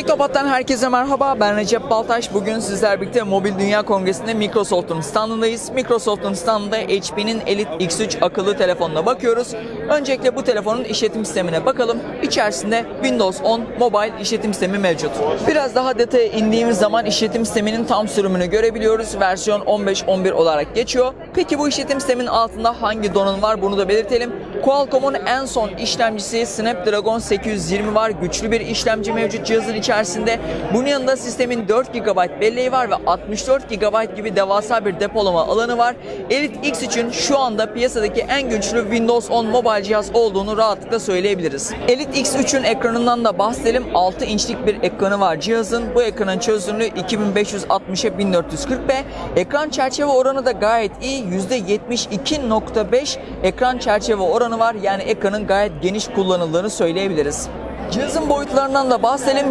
Teknopat'tan herkese merhaba, ben Recep Baltaş. Bugün sizler birlikte Mobil Dünya Kongresi'nde Microsoft'un standındayız. Microsoft'un standında HP'nin Elite X3 akıllı telefonuna bakıyoruz. Öncelikle bu telefonun işletim sistemine bakalım. İçerisinde Windows 10 Mobile işletim sistemi mevcut. Biraz daha detaya indiğimiz zaman işletim sisteminin tam sürümünü görebiliyoruz. Versiyon 15.11 olarak geçiyor. Peki bu işletim sisteminin altında hangi donanım var, bunu da belirtelim. Qualcomm'un en son işlemcisi Snapdragon 820 var. Güçlü bir işlemci mevcut cihazın içerisinde. Bunun yanında sistemin 4 GB belleği var ve 64 GB gibi devasa bir depolama alanı var. Elite X3'ün şu anda piyasadaki en güçlü Windows 10 mobile cihaz olduğunu rahatlıkla söyleyebiliriz. Elite X3'ün ekranından da bahsedelim. 6 inçlik bir ekranı var cihazın. Bu ekranın çözünürlüğü 2560'a 1440p. Ekran çerçeve oranı da gayet iyi. %72.5 ekran çerçeve oranı var. Yani ekranın gayet geniş kullanıldığını söyleyebiliriz. Cihazın boyutlarından da bahsedelim.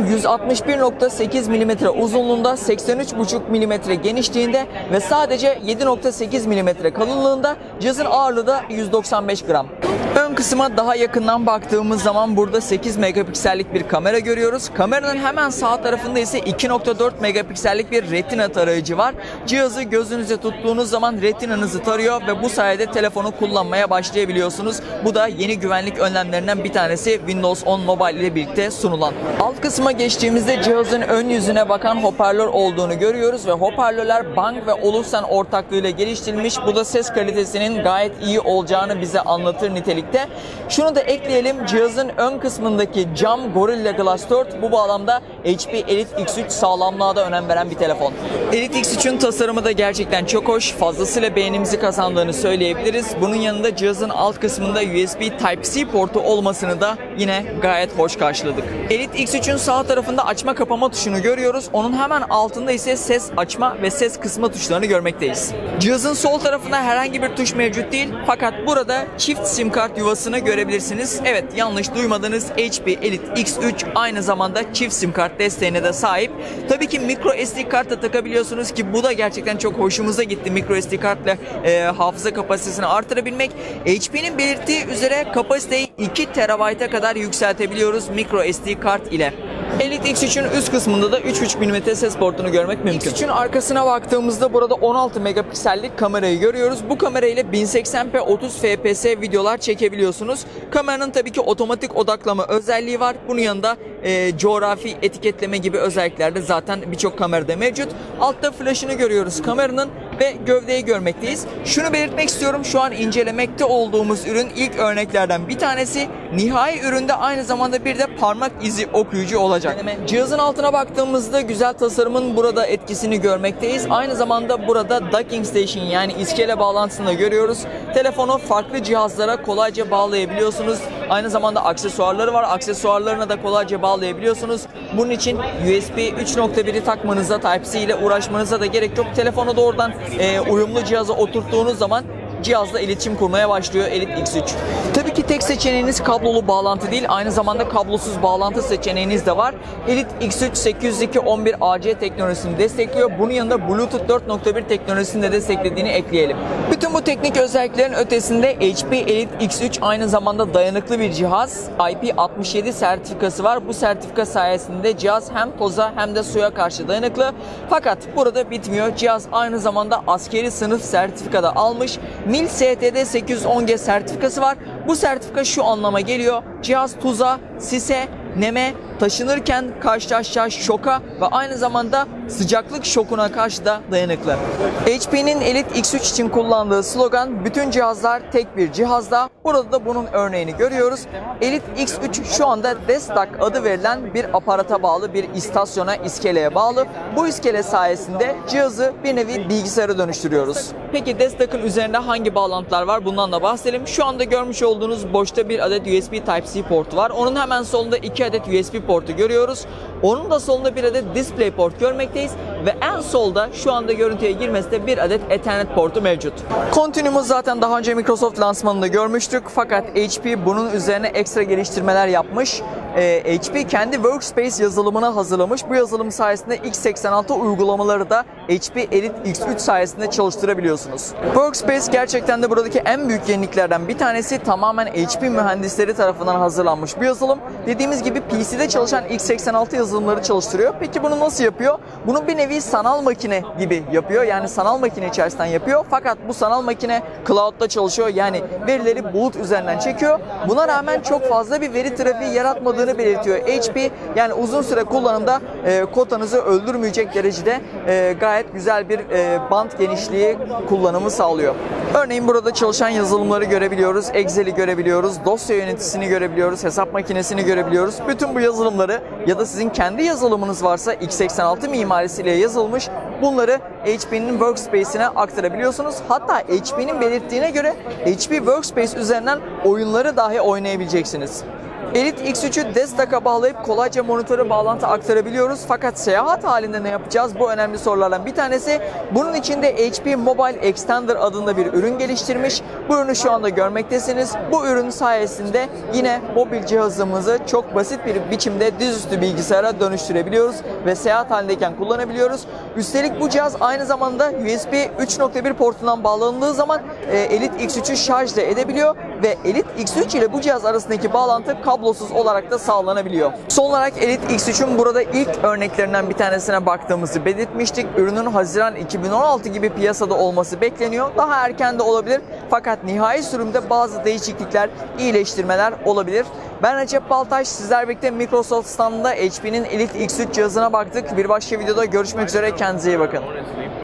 161.8 mm uzunluğunda, 83.5 mm genişliğinde ve sadece 7.8 mm kalınlığında. Cihazın ağırlığı da 195 gram. Ön kısma daha yakından baktığımız zaman burada 8 megapiksellik bir kamera görüyoruz. Kameranın hemen sağ tarafında ise 2.4 megapiksellik bir retina tarayıcı var. Cihazı gözünüze tuttuğunuz zaman retinanızı tarıyor ve bu sayede telefonu kullanmaya başlayabiliyorsunuz. Bu da yeni güvenlik önlemlerinden bir tanesi Windows 10 Mobile ile birlikte sunulan. Alt kısma geçtiğimizde cihazın ön yüzüne bakan hoparlör olduğunu görüyoruz ve hoparlörler Bang ve Olufsen ortaklığıyla geliştirilmiş. Bu da ses kalitesinin gayet iyi olacağını bize anlatır nitelikte. Şunu da ekleyelim, cihazın ön kısmındaki cam Gorilla Glass 4 bu bağlamda HP Elite X3 sağlamlığa da önem veren bir telefon. Elite X3'ün tasarımı da gerçekten çok hoş, fazlasıyla beğenimizi kazandığını söyleyebiliriz. Bunun yanında cihazın alt kısmında USB Type-C portu olmasını da yine gayet hoş karşıladık. Elite X3'ün sağ tarafında açma kapama tuşunu görüyoruz. Onun hemen altında ise ses açma ve ses kısma tuşlarını görmekteyiz. Cihazın sol tarafında herhangi bir tuş mevcut değil, fakat burada çift sim kart yuvasını görebilirsiniz. Evet, yanlış duymadınız. HP Elite X3 aynı zamanda çift sim kart desteğine de sahip. Tabii ki micro SD kart da takabiliyorsunuz ki bu da gerçekten çok hoşumuza gitti. Micro SD kartla hafıza kapasitesini artırabilmek. HP'nin belirttiği üzere kapasiteyi 2 TB'a kadar yükseltebiliyoruz micro SD kart ile. Elite X3'ün üst kısmında da 3.5 mm ses portunu görmek mümkün. X3'ün arkasına baktığımızda burada 16 megapiksellik kamerayı görüyoruz. Bu kamerayla 1080p 30 fps videolar çekebiliyorsunuz. Kameranın tabii ki otomatik odaklama özelliği var. Bunun yanında coğrafi etiketleme gibi özellikler de zaten birçok kamerada mevcut. Altta flash'ını görüyoruz kameranın ve gövdeyi görmekteyiz. Şunu belirtmek istiyorum, şu an incelemekte olduğumuz ürün ilk örneklerden bir tanesi. Nihai üründe aynı zamanda bir de parmak izi okuyucu olacak. Cihazın altına baktığımızda güzel tasarımın burada etkisini görmekteyiz. Aynı zamanda burada docking station yani iskele bağlantısını da görüyoruz. Telefonu farklı cihazlara kolayca bağlayabiliyorsunuz. Aynı zamanda aksesuarları var. Aksesuarlarına da kolayca bağlayabiliyorsunuz. Bunun için USB 3.1'i takmanıza, Type-C ile uğraşmanıza da gerek yok. Telefonu doğrudan uyumlu cihaza oturttuğunuz zaman cihazla iletişim kurmaya başlıyor Elite X3. Tabii ki tek seçeneğiniz kablolu bağlantı değil, aynı zamanda kablosuz bağlantı seçeneğiniz de var. Elite X3 802.11ac teknolojisini destekliyor. Bunun yanında Bluetooth 4.1 teknolojisini de desteklediğini ekleyelim. Bütün bu teknik özelliklerin ötesinde HP Elite X3 aynı zamanda dayanıklı bir cihaz. IP67 sertifikası var. Bu sertifika sayesinde cihaz hem toza hem de suya karşı dayanıklı. Fakat burada bitmiyor. Cihaz aynı zamanda askeri sınıf sertifikada almış. MIL STD 810G sertifikası var. Bu sertifika şu anlama geliyor: cihaz tuza, sise, neme, taşınırken karşılaşacağı şoka ve aynı zamanda sıcaklık şokuna karşı da dayanıklı. HP'nin Elite X3 için kullandığı slogan "Bütün cihazlar tek bir cihazda." Burada da bunun örneğini görüyoruz. Elite X3 şu anda Desktop adı verilen bir aparata bağlı, bir istasyona, iskeleye bağlı. Bu iskele sayesinde cihazı bir nevi bilgisayara dönüştürüyoruz. Peki Desktop'un üzerinde hangi bağlantılar var? Bundan da bahsedelim. Şu anda görmüş olduğunuz boşta bir adet USB Type-C portu var. Onun hemen solunda 2 adet USB portu görüyoruz. Onun da solunda bir adet DisplayPort görmekteyiz ve en solda şu anda görüntüye girmesi de bir adet Ethernet portu mevcut. Continuum'u zaten daha önce Microsoft lansmanında görmüştük, fakat HP bunun üzerine ekstra geliştirmeler yapmış. HP kendi Workspace yazılımını hazırlamış. Bu yazılım sayesinde x86 uygulamaları da HP Elite X3 sayesinde çalıştırabiliyorsunuz. Workspace gerçekten de buradaki en büyük yeniliklerden bir tanesi. Tamamen HP mühendisleri tarafından hazırlanmış bir yazılım. Dediğimiz gibi PC'de çalışan x86 yazılımı yazılımları çalıştırıyor. Peki bunu nasıl yapıyor? Bunu bir nevi sanal makine gibi yapıyor. Yani sanal makine içerisinden yapıyor. Fakat bu sanal makine cloud'da çalışıyor. Yani verileri bulut üzerinden çekiyor. Buna rağmen çok fazla bir veri trafiği yaratmadığını belirtiyor HP. Yani uzun süre kullanımda kotanızı öldürmeyecek derecede gayet güzel bir band genişliği kullanımı sağlıyor. Örneğin burada çalışan yazılımları görebiliyoruz. Excel'i görebiliyoruz. Dosya yöneticisini görebiliyoruz. Hesap makinesini görebiliyoruz. Bütün bu yazılımları ya da sizin kendi yazılımınız varsa x86 mimarisiyle yazılmış, bunları HP'nin Workspace'ine aktarabiliyorsunuz. Hatta HP'nin belirttiğine göre HP Workspace üzerinden oyunları dahi oynayabileceksiniz. Elite X3'ü Desktop'a bağlayıp kolayca monitöre bağlantı aktarabiliyoruz. Fakat seyahat halinde ne yapacağız? Bu önemli sorulardan bir tanesi. Bunun için de HP Mobile Extender adında bir ürün geliştirmiş. Bu ürünü şu anda görmektesiniz. Bu ürün sayesinde yine mobil cihazımızı çok basit bir biçimde dizüstü bilgisayara dönüştürebiliyoruz ve seyahat halindeyken kullanabiliyoruz. Üstelik bu cihaz aynı zamanda USB 3.1 portundan bağlandığı zaman Elite X3'ü şarj da edebiliyor ve Elite X3 ile bu cihaz arasındaki bağlantı kablosuz olarak da sağlanabiliyor. Son olarak Elite X3'ün burada ilk örneklerinden bir tanesine baktığımızı belirtmiştik. Ürünün Haziran 2016 gibi piyasada olması bekleniyor. Daha erken de olabilir. Fakat nihai sürümde bazı değişiklikler, iyileştirmeler olabilir. Ben Recep Baltaş. Sizler birlikte Microsoft standında HP'nin Elite X3 cihazına baktık. Bir başka videoda görüşmek üzere. Kendinize iyi bakın.